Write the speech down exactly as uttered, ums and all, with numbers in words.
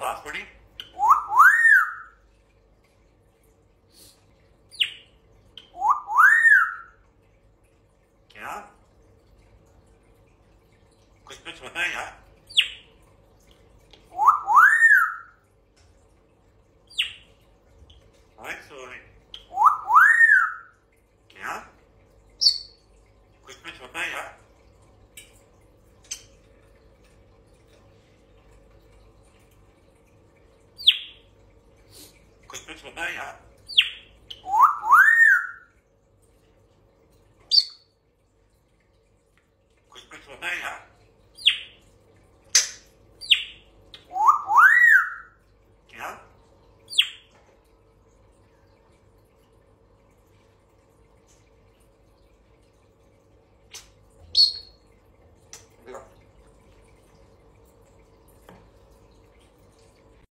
पास पड़ी। क्या कुछ कुछ होता है यार। सॉरी क्या कुछ कुछ होता है यार। कुछ कुछ होता है यार।